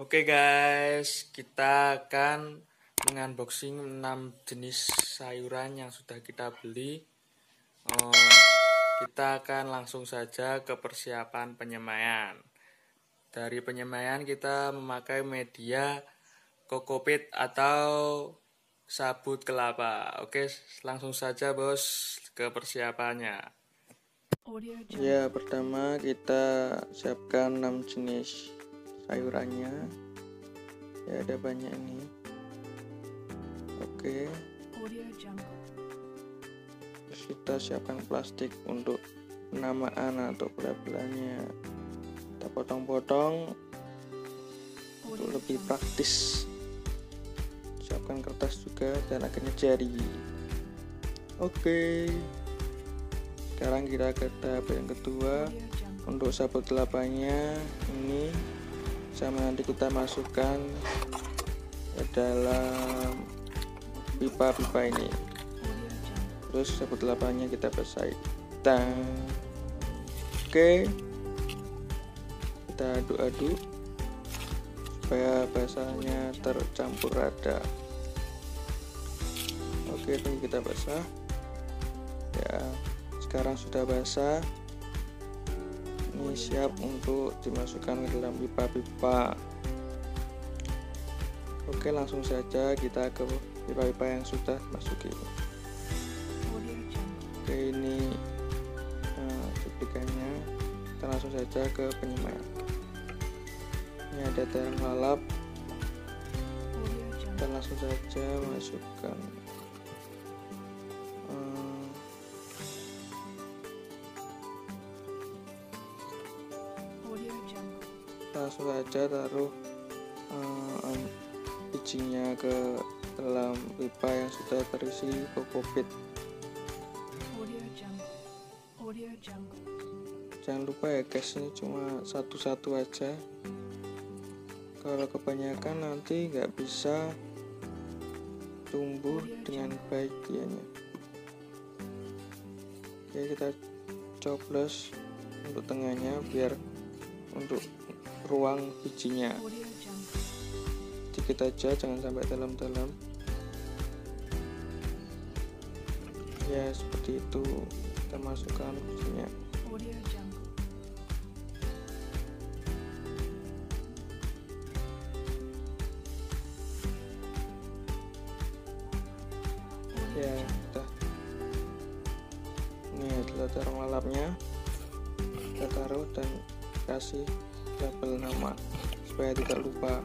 Oke guys, kita akan mengunboxing 6 jenis sayuran yang sudah kita beli. Kita akan langsung saja ke persiapan penyemaian. Dari penyemaian kita memakai media kokopit atau sabut kelapa. Oke, langsung saja bos ke persiapannya. Ya, pertama kita siapkan 6 jenis sayurannya. Ya, ada banyak ini. Oke. Terus kita siapkan plastik untuk penamaan atau pelabelannya. Kita potong-potong untuk lebih praktis. Siapkan kertas juga dan akhirnya jari. Oke. Sekarang kita ke tahap yang kedua. Untuk sabut kelapanya ini sama nanti kita masukkan ke dalam pipa-pipa ini. Terus sabut kelapanya kita basahi. Oke, kita aduk-aduk supaya basahnya tercampur rata. Oke, tunggu kita basah. Ya, sekarang sudah basah. Ini siap untuk dimasukkan ke dalam pipa-pipa. Oke, langsung saja kita ke pipa-pipa yang sudah masukin. Oke, ini cuplikannya. Kita langsung saja ke penyemaian. Ini ada terang lalap. Kita langsung saja masukkan. Langsung saja taruh bijinya ke dalam pipa yang sudah terisi kokopit. Jangan lupa ya guys, ini cuma satu-satu aja. Kalau kebanyakan nanti nggak bisa tumbuh dengan baik dianya. Oke, kita coblos untuk tengahnya biar untuk ruang bijinya. Sedikit aja, jangan sampai dalam-dalam. Ya, seperti itu. Kita masukkan bijinya. Ya, udah. Ini adalah terong lalapnya. Kita taruh dan kasih label nama supaya tidak lupa.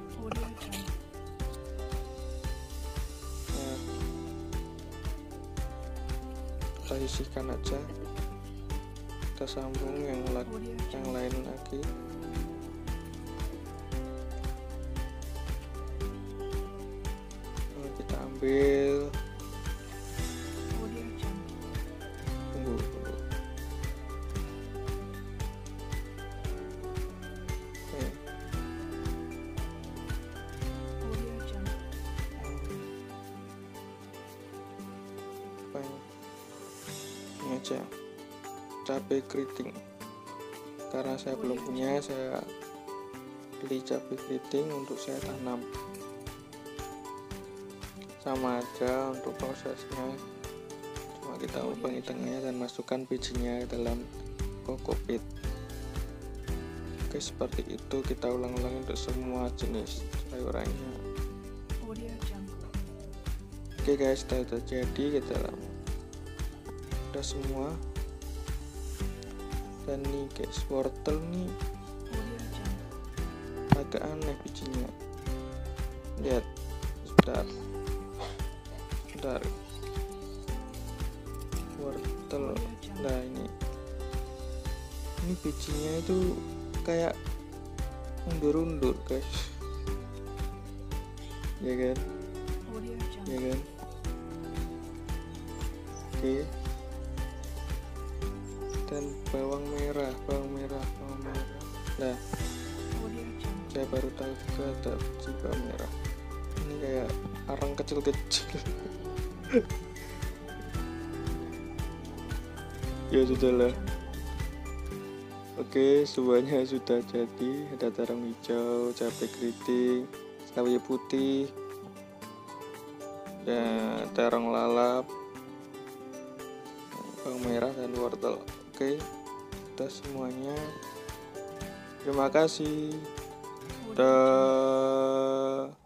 Nah, kita sisihkan aja. Kita sambung yang lain lagi. Nah, kita ambil. Ini aja cabai keriting, karena saya belum punya, saya beli cabai keriting untuk saya tanam. Sama aja untuk prosesnya, cuma kita lubangi tengahnya dan masukkan bijinya ke dalam kokopit. Oke, seperti itu kita ulang-ulang untuk semua jenis sayurannya. Oke guys, sudah jadi kita udah semua. Dan nih guys, wortel nih agak aneh bijinya. Lihat, sebentar. Wortel. Nah, ini bijinya itu kayak undur-undur guys. Ya kan? Ya kan? Oke. Dan bawang merah. Nah, saya baru tahu juga ada biji bawang merah. Ini kayak arang kecil-kecil. Ya sudahlah. Oke, semuanya sudah jadi. Ada terong hijau, cabai keriting, sawi putih, dan terong lalap, bawang merah, dan wortel. Oke, sudah semuanya. Terima kasih. Dah.